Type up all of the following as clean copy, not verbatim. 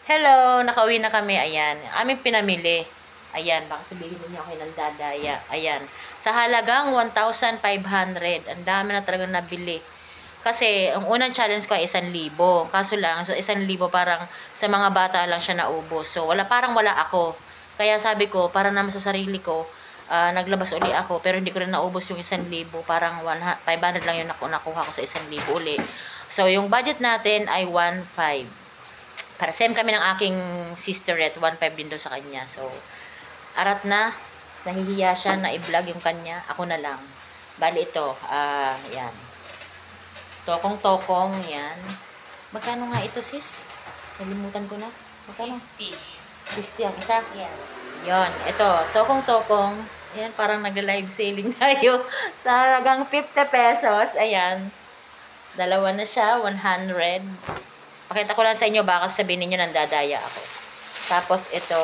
Hello, nakauwi na kami. Ayan, aming pinamili. Ayan, baka sabihin niyo ako ng dadaya. Ayan, sa halagang 1,500. Ang dami na talagang nabili. Kasi, ang unang challenge ko ay 1,000. Kaso lang, so 1,000 parang sa mga bata lang siya naubos. So, parang wala ako. Kaya sabi ko, para naman sa sarili ko, naglabas uli ako. Pero hindi ko rin naubos yung 1,000. Parang 500 lang yung nakuha ko sa 1,000 uli. So, yung budget natin ay 1,500. Para same kami ng aking sister at 1,500 din daw sa kanya. So, arat na. Nahihiya siya na i-vlog yung kanya. Ako na lang. Bali ito. Yan. Tokong-tokong. Yan. Magkano nga ito, sis? Nalimutan ko na. Magkano? 50 ang isa? Yes. Yon. Ito. Tokong-tokong. Ayan. Parang nagla-live selling tayo. Sa halagang 50 pesos. Ayan. Dalawa na siya. 100. Pakita ko lang sa inyo, baka sabihin niyo nandadaya ako. Tapos ito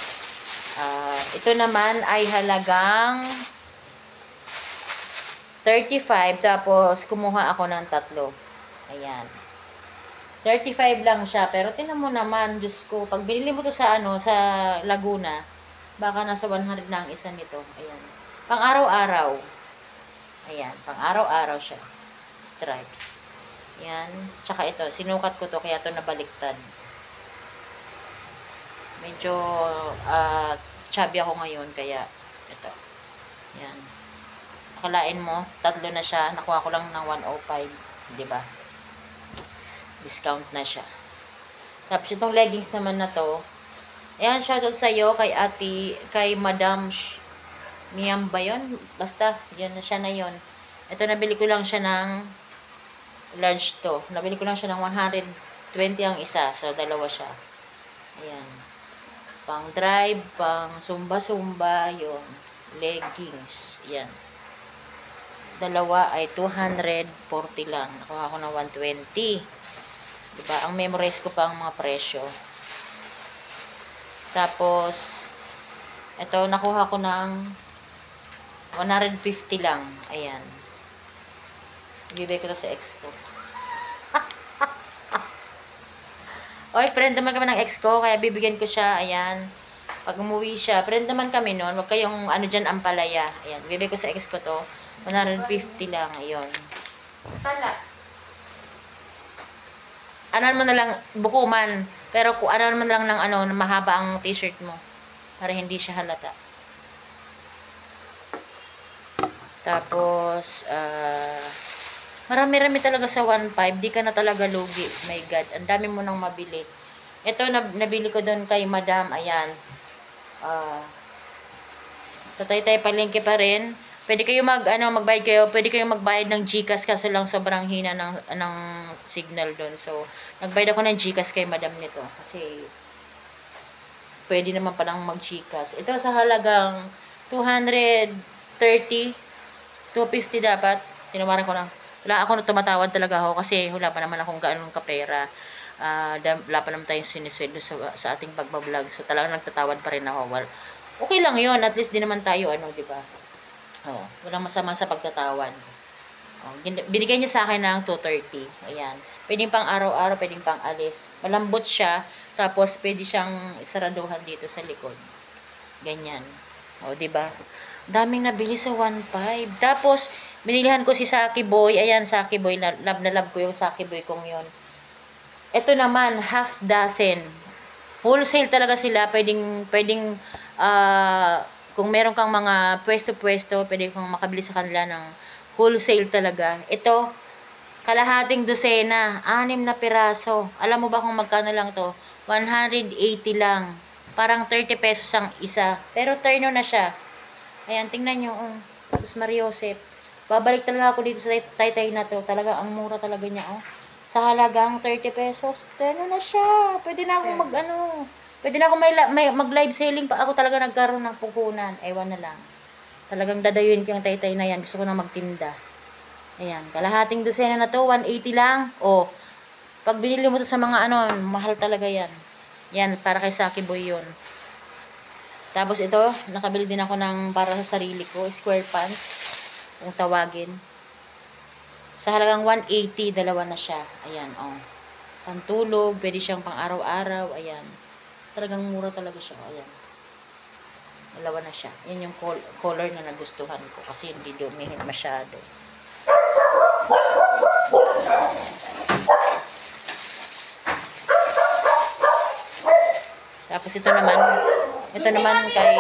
naman ay halagang 35, tapos kumuha ako ng tatlo. Ayan. 35 lang siya, pero tingnan mo naman, Diyos ko, pag binili mo to sa sa Laguna, baka nasa 100 na ang isa nito. Ayan. Pang araw-araw. Ayan, pang araw-araw siya. Stripes. Yan. Tsaka ito, sinukat ko to kaya to nabaliktad. Medyo chubby ako ngayon kaya ito. Yan. Akalain mo, tatlo na siya. Nakuha ko lang ng 105, 'di ba? Discount na siya. Tapos itong leggings naman na to. Ayan, shoutout sa iyo kay kay Madam Miam ba yun? Basta, yan na siya na yon. Ito, nabili ko lang siya ng large to. Nabili ko lang siya ng 120 ang isa. So, dalawa siya. Ayan. Pang drive, pang sumba-sumba, yung leggings. Ayan. Dalawa ay 240 lang. Nakuha ko ng 120. Diba? Ang memorize ko pa ang mga presyo. Tapos, ito, nakuha ko ng 150 lang. Ayan. Ibibigay ko to sa ex ko. Oy, friend naman kami ng ex ko, kaya bibigyan ko siya. Ayan. Pag umuwi siya, friend naman kami noon. Huwag kayong dyan, ampalaya. Ayan, bibigay ko sa ex ko to. 150 lang. Ayun. Tala. Ano mo na lang, bukuman. Pero kung ano mo na lang ng mahaba ang t-shirt mo. Para hindi siya halata. Tapos, marami-rami talaga sa 1.5. Di ka na talaga lugi. My God. Ang dami mo nang mabili. Ito, nabili ko doon kay Madam. Ayan. Sa Taytay Palengke pa rin. Pwede kayo magbayad kayo. Pwede kayo magbayad ng GCash kaso lang sobrang hina ng signal doon. So, nagbayad ako ng GCash kay Madam nito. Kasi, pwede naman palang mag-GCash. Ito sa halagang 230. 250 dapat. Tinawaran ko lang. Wala ako na tumatawad talaga ako kasi wala pa naman akong gaanong kapera. Wala pa naman tayong sinisweldo sa ating pagbablog. So talagang nagtatawad pa rin ako. Well, okay lang yun. At least di naman tayo, di ba? Walang masama sa pagtatawad. Binigay niya sa akin ng 230. Ayan. Pwedeng pang araw-araw, pwedeng pang alis. Malambot siya. Tapos pwede siyang isaraduhan dito sa likod. Ganyan. Di ba? Daming nabili sa 1.5. Tapos, binilihan ko si Saki Boy. Ayan, Saki Boy. Na love ko yung Saki Boy kong yun. Ito naman, half dozen. Wholesale talaga sila. Pwedeng kung meron kang mga pwesto-pwesto, pwede kang makabili sa kanila ng wholesale talaga. Ito, kalahating dosena. 6 na piraso. Alam mo ba kung magkano lang to? 180 lang. Parang 30 pesos ang isa. Pero turno na siya. Ayan, tingnan nyo. Tapos Mariosep. Babalik talaga ako dito sa Taytay na to. Talaga, ang mura talaga niya. Sa halagang 30 pesos. Pero na siya. Pwede na akong Pwede na akong mag-live selling pa. Ako talaga nagkaroon ng puhunan. Ewan na lang. Talagang dadayuin ko yung Taytay na yan. Gusto ko na magtinda. Ayan. Kalahating dosena na to. 180 lang. Pag binili mo to sa mga mahal talaga yan. Yan, para kay Saki Boy yun. Tapos ito, nakabili din ako ng para sa sarili ko, square pants, kung tawagin. Sa halagang 180, dalawa na siya. Ayan, pantulog, pwede siyang pang araw-araw, ayan. Talagang mura talaga siya, ayan. Dalawa na siya. Yan yung color na nagustuhan ko kasi hindi dumihit masyado. Tapos ito naman kay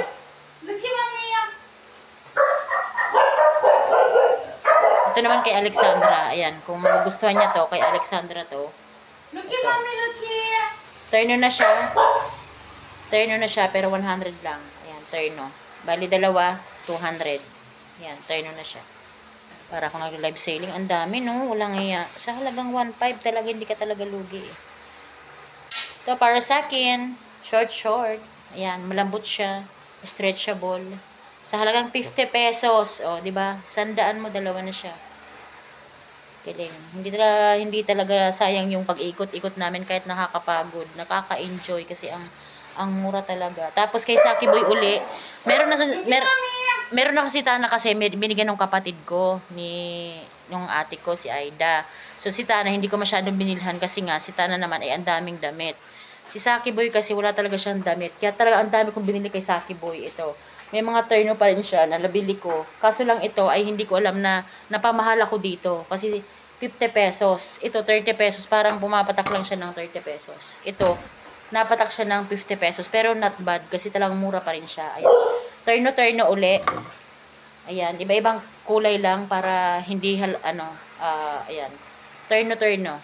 Alexandra. Ayan, kung magugustuhan niya to, kay Alexandra to. Ito. Turno na siya. Turno na siya, pero 100 lang. Ayan, turno. Bali, dalawa, 200. Ayan, turno na siya. Para kung nag-live selling, ang dami, no? Walang iya. Sa halagang 1.5 talaga, hindi ka talaga lugi. Ito, para sa akin, short. Ayan, malambot siya. Stretchable. Sa halagang 50 pesos. O, diba? 100 mo, dalawa na siya. Galing. Hindi talaga sayang yung pag-ikot-ikot namin kahit nakakapagod. Nakaka-enjoy kasi ang mura talaga. Tapos kay Saki Boy uli, meron na kasi Tana kasi binigyan ng kapatid ko nung ate ko si Aida. So si Tana hindi ko masyadong binilhan kasi nga si Tana naman ay ang daming damit. Si Saki Boy kasi wala talaga siyang damit. Kaya talaga ang dami kong binili kay Saki Boy ito. May mga turno pa rin siya na nabili ko. Kaso lang ito ay hindi ko alam na napamahal ako dito. Kasi 50 pesos. Ito 30 pesos. Parang pumapatak lang siya ng 30 pesos. Ito napatak siya ng 50 pesos. Pero not bad. Kasi talagang mura pa rin siya. Ayan. Turno uli. Ayan. Iba-ibang kulay lang para hindi, ayan. Turno.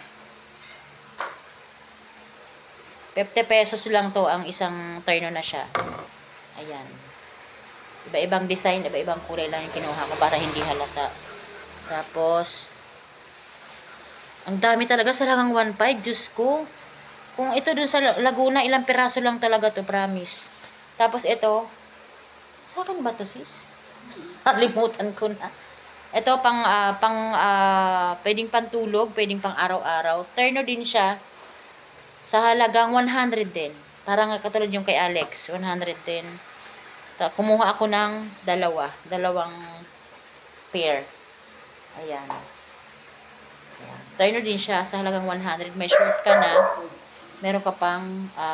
50 pesos lang to ang isang turno na siya. Ayan. Iba-ibang design, iba-ibang kulay lang yung kinuha ko para hindi halata. Tapos, ang dami talaga sa halagang 1.5. Diyos ko. Kung ito dun sa Laguna, ilang piraso lang talaga to, promise. Tapos ito, sa akin ba to, sis? Halimutan ko na. Ito, pwedeng pantulog, pwedeng pang araw-araw. Turno din siya sa halagang 100 din. Parang katulad yung kay Alex, 100 din. Kumuha ako ng dalawang pair. Ayan. Turno din siya sa halagang 100. May short ka na. Meron ka pang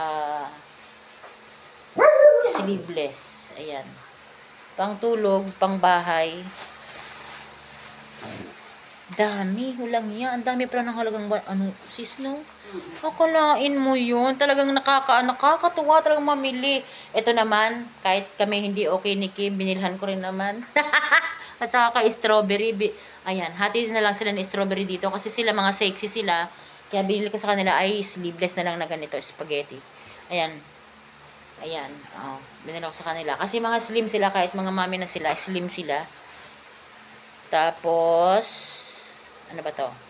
sleeveless. Ayan. Pang tulog, pang bahay. Dami. Walang yan. Ang dami pa ng halagang sis, no? Akalain mo yun. Talagang nakakatuwa talagang mamili. Ito naman, kahit kami hindi okay ni Kim, binilhan ko rin naman. At saka kay strawberry. Ayan, hati na lang sila ni strawberry dito kasi sila mga sexy sila. Kaya binili ko sa kanila ay sleeveless na lang na ganito, spaghetti. Ayan. Oh, binili ko sa kanila. Kasi mga slim sila, kahit mga mami na sila, slim sila. Tapos, ano ba to?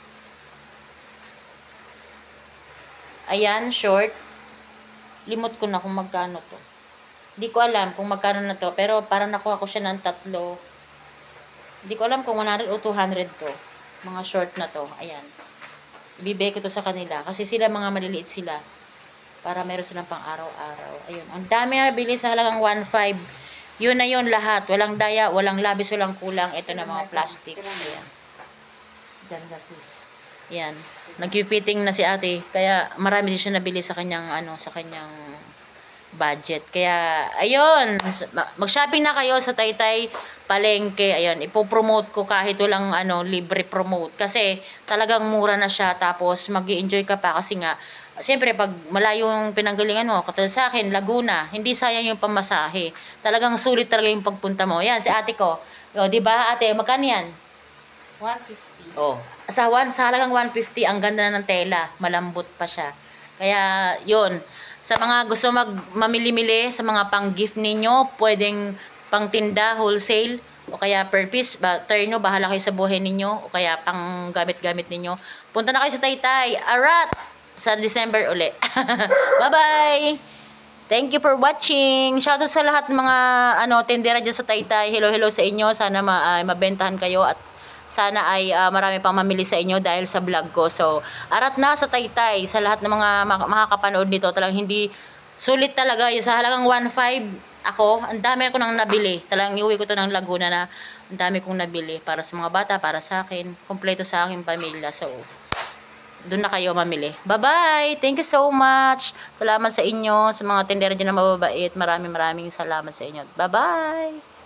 Ayan, short. Limot ko na kung magkano to. Hindi ko alam kung magkano na to. Pero parang nakuha ko siya ng 3. Hindi ko alam kung 100 o 200 to. Mga short na to. Ayan. Ibibigay ko to sa kanila. Kasi sila mga maliliit sila. Para meron silang pang araw-araw. Ayun. Ang dami na nabili sa halagang 1.5. Yun na yun lahat. Walang daya, walang labis, walang kulang. Ito na mga plastic. Ayan. Ganda sis. Yan. Nag-fitting na si ate. Kaya marami din siya nabili sa kanyang sa kanyang budget. Kaya ayun, mag-shopping na kayo sa Taytay Palengke. Ayun, ipo-promote ko kahit walang libre promote kasi talagang mura na siya tapos magi-enjoy ka pa kasi nga siyempre pag malayo yung pinanggalingan mo, katulad sa akin, Laguna, hindi sayang yung pamasahe. Talagang sulit talaga yung pagpunta mo. Yan si ate ko. O, di ba ate, magkano yan? 150. Oh, sa halagang 150, ang ganda na ng tela, malambot pa siya. Kaya, 'yon. Sa mga gusto mamili-mili sa mga pang-gift ninyo, pwedeng pang-tinda, wholesale, o kaya per piece, turno, bahala kayo sa buhay ninyo, o kaya pang gamit-gamit ninyo. Punta na kayo sa Taytay. Arat! Sa December uli. Bye-bye! Thank you for watching. Shoutout sa lahat ng mga tindera dyan sa Taytay. Hello sa inyo. Sana mabentahan kayo at sana ay marami pang mamili sa inyo dahil sa vlog ko. So, arat na sa Taytay. Sa lahat ng mga makakapanood nito, talagang hindi sulit talaga. Yung sa halagang 1.5, ako, ang dami ko nang nabili. Talagang iuwi ko to ng Laguna na ang dami kong nabili. Para sa mga bata, para sa akin. Kompleto sa aking pamilya. So, doon na kayo mamili. Bye-bye! Thank you so much! Salamat sa inyo, sa mga tindera dyan na mababait. Maraming salamat sa inyo. Bye-bye!